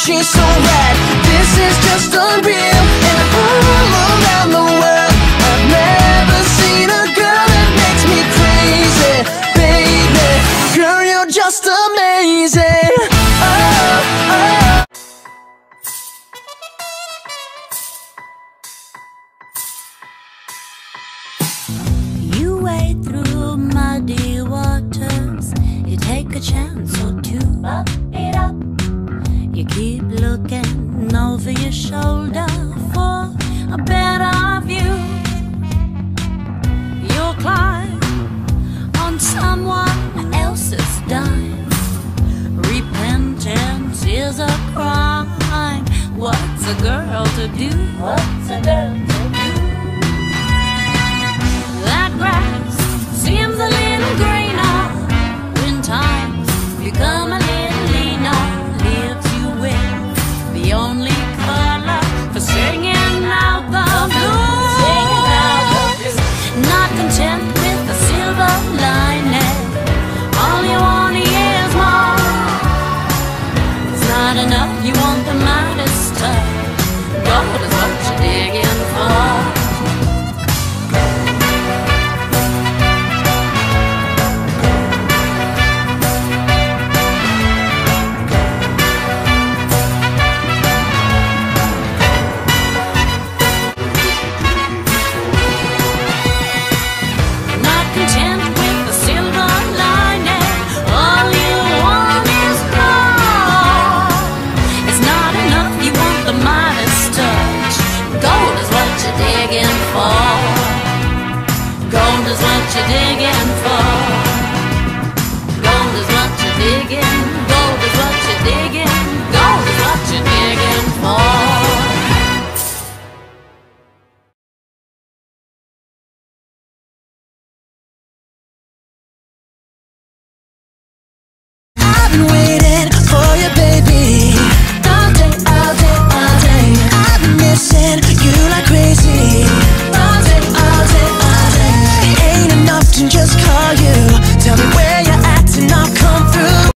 she's so rad. This is just unreal, and all around the world I've never seen a girl that makes me crazy. Baby, girl, you're just amazing. Oh, oh. You wade through muddy waters, you take a chance or two, up it up. You keep looking over your shoulder for a better view. You'll climb on someone else's dime. Repentance is a crime. What's a girl to do? What's a girl to do? That grass seems a little greener when times become a little leaner. Leaves you with the only color for singing out the blues. Not content